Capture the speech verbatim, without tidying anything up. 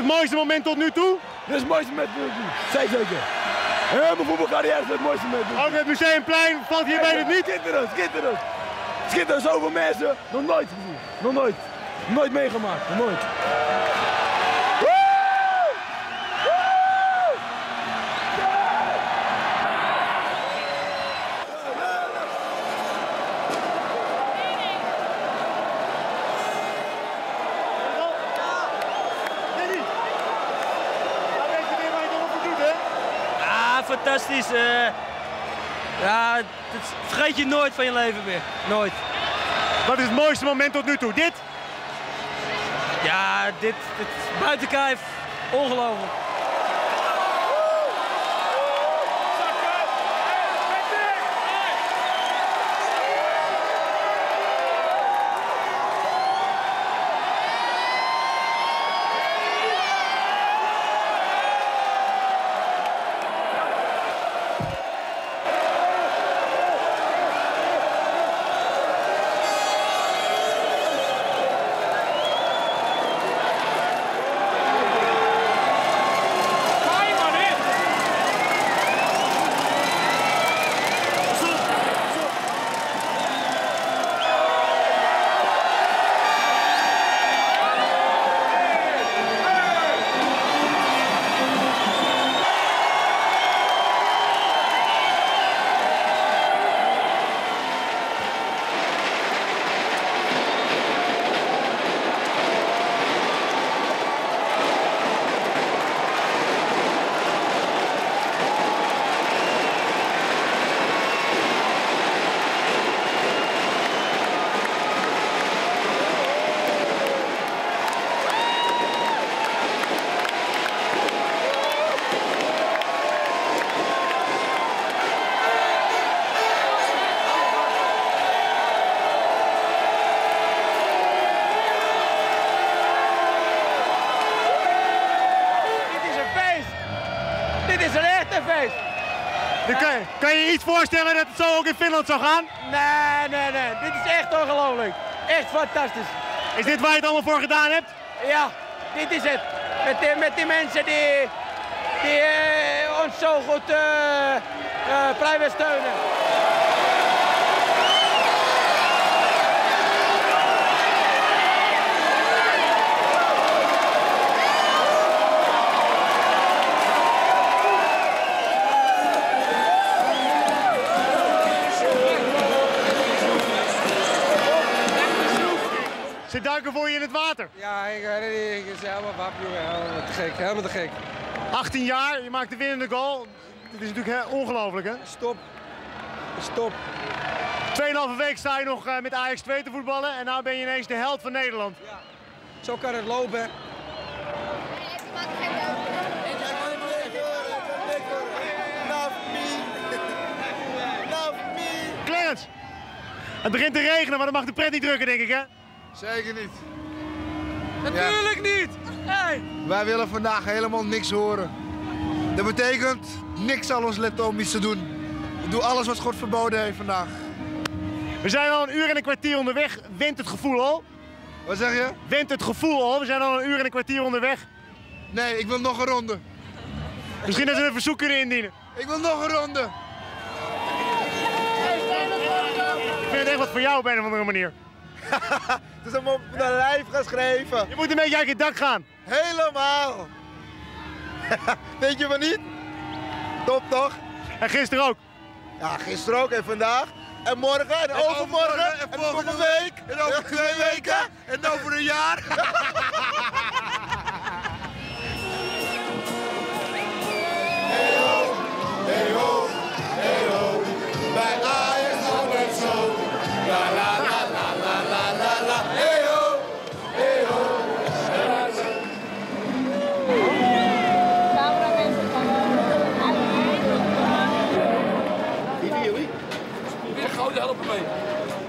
mooiste moment tot nu toe? Dit is het mooiste moment tot nu toe. Zeker, zeker. Heel mijn voetbalcarrière is het mooiste moment tot nu toe. Ook het Museumplein valt hierbij het niet? Schitterend, schitterend. Schitterend, zoveel mensen. Nog nooit gezien. Nog nooit. Nooit meegemaakt. Nog nooit. Fantastisch. Uh, ja, dat vergeet je nooit van je leven meer. Nooit. Wat is het mooiste moment tot nu toe? Dit? Ja, dit, dit buiten kijf. Ongelooflijk. Dit is een echte feest. Kan je, kan je je iets voorstellen dat het zo ook in Finland zou gaan? Nee, nee, nee. Dit is echt ongelooflijk. Echt fantastisch. Is dit waar je het allemaal voor gedaan hebt? Ja, dit is het. Met die, met die mensen die, die uh, ons zo goed uh, uh, blijven steunen. Ze duiken voor je in het water. Ja, ik weet het niet. Ik is helemaal wap, jongen. Helemaal te gek. Helemaal te gek. achttien jaar, je maakt de winnende goal. Dat is natuurlijk ongelooflijk, hè? Stop. Stop. Tweeënhalve week sta je nog uh, met Ajax twee te voetballen en nu ben je ineens de held van Nederland. Ja. Zo kan het lopen. Clarence, het begint te regenen, maar dat mag de pret niet drukken, denk ik, hè? Zeker niet. Natuurlijk ja. niet! Hey. Wij willen vandaag helemaal niks horen. Dat betekent, niks zal ons letten om iets te doen. Ik doe alles wat God verboden heeft vandaag. We zijn al een uur en een kwartier onderweg. Wint het gevoel al? Wat zeg je? Wint het gevoel al? We zijn al een uur en een kwartier onderweg. Nee, ik wil nog een ronde. Misschien dat ze een verzoek kunnen indienen. Ik wil nog een ronde. Ik vind het echt wat voor jou op een of andere manier. Het is allemaal op de lijf geschreven. Je moet een beetje uit je dak gaan. Helemaal. Weet je maar niet? Top toch? En gisteren ook. Ja, gisteren ook en vandaag. En morgen en, en overmorgen. overmorgen. En, en volgende week. En over twee weken. En over een jaar. Hey ho, hey ho, hey ho. Bij Ajax gaat het zo. La la la la la la la la. Hey ho, hey ho. Wie de gouden helpen mee.